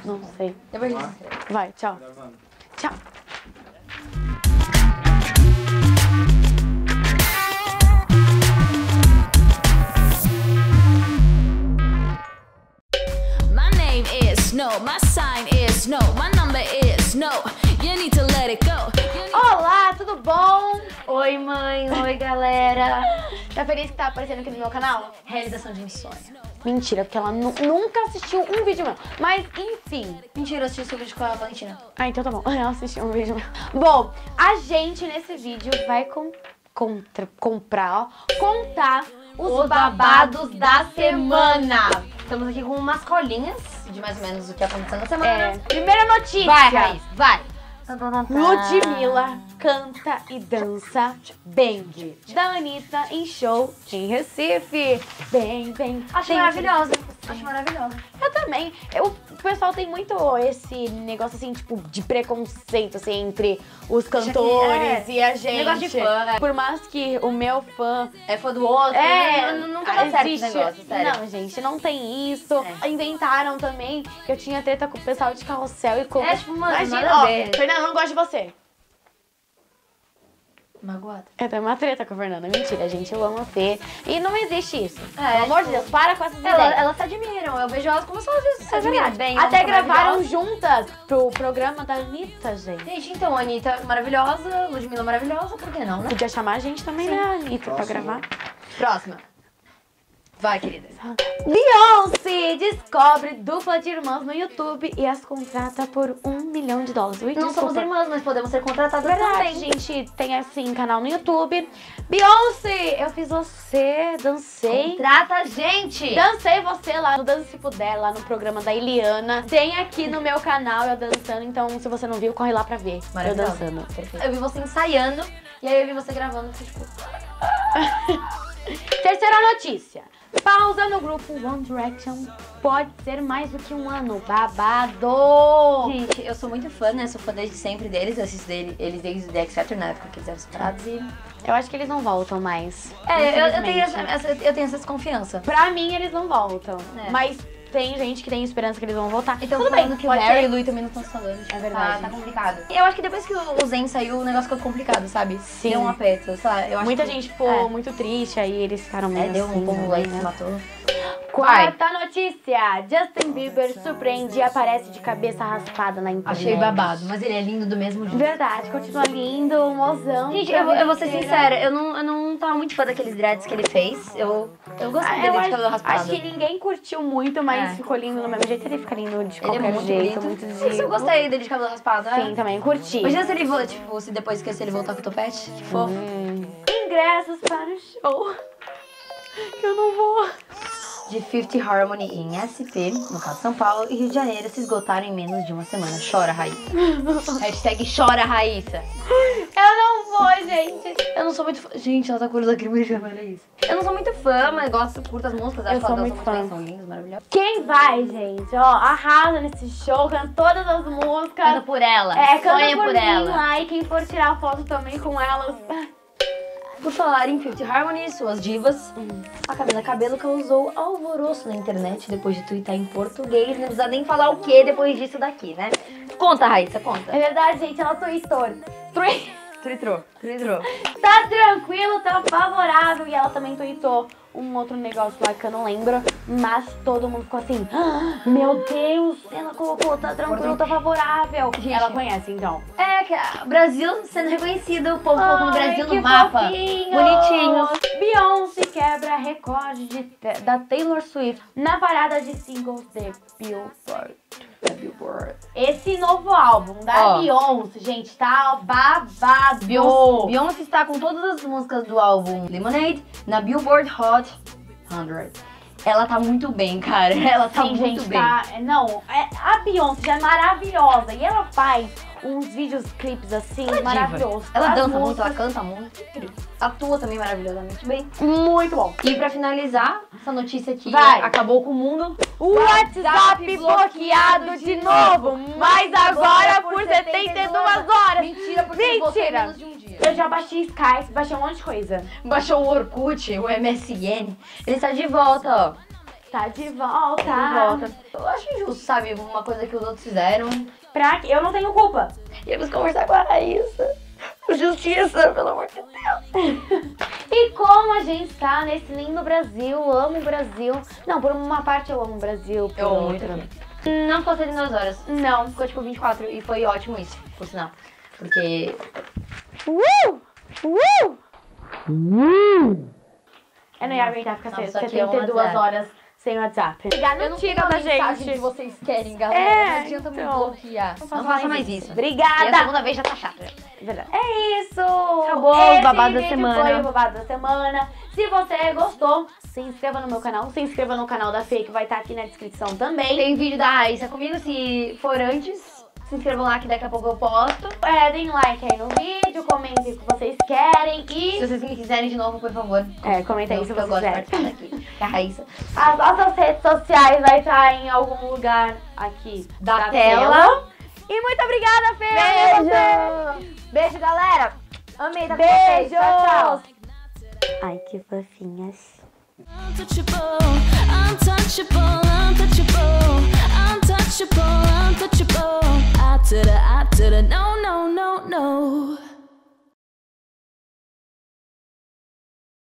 Não sei. Depois a gente se inscreve. Vai, tchau. Tchau. My name is no, my sign is no, my number is no. You need to let it go. Olá, tudo bom? Oi, mãe. Oi, galera. Tá feliz que tá aparecendo aqui no meu canal? Realização de um sonho. Mentira, porque ela nunca assistiu um vídeo meu. Mas, enfim. Mentira, eu assisti seu vídeo com a Valentina. Ah, então tá bom. Ela assistiu um vídeo meu. Bom, a gente nesse vídeo vai contar os babados da semana. Estamos aqui com umas colinhas de mais ou menos o que aconteceu na semana. Primeira notícia. Vai, Raiz, vai. Ludmilla canta e dança Bang da Anitta em show em Recife. Bang. Acho maravilhosa. Acho maravilhosa. Eu também. O pessoal tem muito esse negócio assim, tipo, de preconceito assim, entre os cantores e a gente. Negócio de fã. Por mais que o meu fã É fã do outro. Nunca dá certo esse negócio, sério. Não, gente, não tem isso. Inventaram também que eu tinha treta com o pessoal de Carrossel e com... Tipo, mano, Imagina, nada a ver. Fernanda, eu não gosto de você. Magoada. Eu tenho uma treta com a Fernanda. Mentira, gente, eu amo a Fê. E não existe isso. Pelo tipo, amor de Deus, para com essas ideias. Elas se admiram. Eu vejo elas como se elas se É admiram verdade. bem. Até elas são gravaram maravilhosas. juntas pro programa da Anitta, gente. Gente, então, a Anitta maravilhosa, Ludmilla maravilhosa, por que não, né? Podia chamar a gente também, né, a Anitta, pra gravar. Próxima. Vai, querida. Beyoncé descobre dupla de irmãs no YouTube e as contrata por $1 milhão. Ui, Não desculpa. somos irmãs, mas podemos ser contratadas Verdade, também. gente, tem assim canal no YouTube. Beyoncé, eu fiz você, dancei. Contrata a gente! Dancei você lá no Dance Se Puder, lá no programa da Eliana. Tem aqui no meu canal eu dançando, então se você não viu, corre lá pra ver. Eu Maravilhosa. dançando. Perfeito. Eu vi você ensaiando e aí eu vi você gravando e fiquei tipo... Terceira notícia. Pausa no grupo One Direction pode ser mais do que um ano. Babado! Gente, eu sou muito fã, né? Sou fã desde sempre deles. Eu assisto eles desde o The X Factor, na época que eles eram separados e... Eu acho que eles não voltam mais. eu tenho infelizmente. essa desconfiança. Pra mim, eles não voltam. É. Mas tem gente que tem esperança que eles vão voltar. Então, tudo falando bem, que o pode Harry e ser. o Louis também não estão se falando. Tipo, É verdade. Tá complicado. Eu acho que depois que o Zen saiu, o negócio ficou complicado, sabe? Sim. Deu um aperto, sei lá. Eu acho Muita que... gente ficou muito triste, aí eles ficaram meio deu assim, um povo lá também, que se né? matou. Quarta notícia. Justin Bieber surpreende e aparece de cabeça raspada na internet. Achei babado, mas ele é lindo do mesmo jeito. Verdade, continua lindo, mozão. Gente, eu vou ser sincera, eu não tava muito fã daqueles dreads que ele fez. Eu gostei dele de cabelo raspado. Acho que ninguém curtiu muito, mas É. ficou lindo do mesmo jeito. Ele fica lindo de Ele é qualquer muito jeito, bonito. muito Por isso divo. eu gostei dele de cabelo raspado. Sim, também curti. Imagina se ele volta, tipo, se depois que ele voltar com o topete, que fofo. Ingressos para o show. Eu não vou. De Fifth Harmony em SP, no caso São Paulo, e Rio de Janeiro se esgotaram em menos de uma semana. Chora, Raíssa. Hashtag chora, Raíssa. Eu não vou, gente. Eu não sou muito fã. Gente, ela tá com o olho lacrimejando, olha isso. Eu não sou muito fã, mas gosto, curto as músicas. Acho Eu que sou elas muito dançam fã. bem, são lindas, maravilhosas. Quem vai, gente? Ó, arrasa nesse show, canta todas as músicas. Canta por ela. Canta Sonha por por mim ela. lá. E quem for tirar foto também com elas. Por falar em Fifth Harmony, suas divas, a Camila Cabello causou alvoroço na internet depois de twittar em português. Não precisa nem falar o que depois disso daqui, né? Conta, Raíssa, conta. É verdade, gente, ela tweetou. Tweetou. Tá tranquilo, tá favorável. E ela também tweetou um outro negócio lá que eu não lembro. Mas todo mundo ficou assim, "Ah, meu Deus, ela colocou, tá tranquilo, tá favorável." Gente, ela conhece, então. É, que o Brasil sendo reconhecido, o povo colocando o Brasil que no mapa. fofinhos. Bonitinhos. Beyoncé quebra recorde da Taylor Swift na parada de singles de Billboard. Esse novo álbum da Ó. Beyoncé, gente, tá babado. Beyoncé está com todas as músicas do álbum Lemonade na Billboard Hot 100. Ela tá muito bem, cara. Ela tá Sim, muito gente, bem. tá. Não, a Beyoncé já é maravilhosa. E ela faz uns vídeos, clipes assim, Ela é diva. maravilhosos. Ela As dança muito, músicas- ela canta muito. Atua também maravilhosamente bem. Muito bom. E pra finalizar, essa notícia aqui Vai. acabou com o mundo. O WhatsApp bloqueado de novo, mas agora por 72 horas. Mentira, porque ele voltou em Mentira. menos de um dia. Eu já baixei Skype, baixei um monte de coisa. Baixou o Orkut, o MSN. Ele está de volta, ó. tá de volta. Eu acho injusto, sabe? Uma coisa que os outros fizeram. Pra quê? Eu não tenho culpa. E eles conversar com a Raíssa. Justiça, pelo amor de Deus. E como a gente tá nesse lindo Brasil, amo o Brasil. Não, por uma parte eu amo o Brasil, por Eu amo muito outra. aqui. Não ficou 72 horas. Não. Ficou tipo 24 e foi ótimo isso, por sinal. Porque... Eu não ia aguentar ficar Nossa, sem aqui é um 72 WhatsApp. horas sem WhatsApp. Eu não tira tenho a da mensagem gente. que vocês querem, galera. É, não adianta me então. bloquear. Não faça mais isso. E Obrigada. a segunda vez já tá chata. Verdade. É isso! Acabou o Esse babado da vídeo semana. Foi o babado da semana. Se você gostou, se inscreva no meu canal. Se inscreva no canal da Fê, que vai estar aqui na descrição também. Tem vídeo da Raíssa comigo, se for antes. Se inscrevam lá que daqui a pouco eu posto. Deem like aí no vídeo, comentem o que vocês querem e... Se vocês me quiserem de novo, por favor. comenta aí se eu vocês gosto de quiserem. participar daqui. Que a Raíssa As nossas redes sociais vai estar em algum lugar aqui da tela. E muito obrigada, Fê! Beijo! Beijo, galera! Amei estar com vocês. Beijos! Tchau, tchau! Ai, que fofinhas. Untouchable, untouchable, untouchable, untouchable, untouchable. I to the no, no,